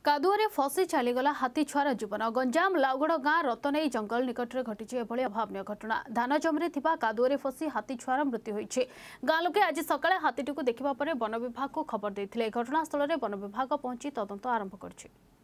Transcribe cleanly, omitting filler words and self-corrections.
कादुअरे फसी चलीगला हाथी छुआर जीवन। गंजाम लाउगड़ गाँ रतनई जंगल निकट में घटी एभली अभावन घटना। धान जमी कादुअरे फसी हाथी छुआर मृत्यु होइछि। गाँ लोके आज सकाळे हाथीटी देखा वन विभाग को खबर देते। घटनास्थल में वन विभाग पहुंची तदंत आरंभ कर।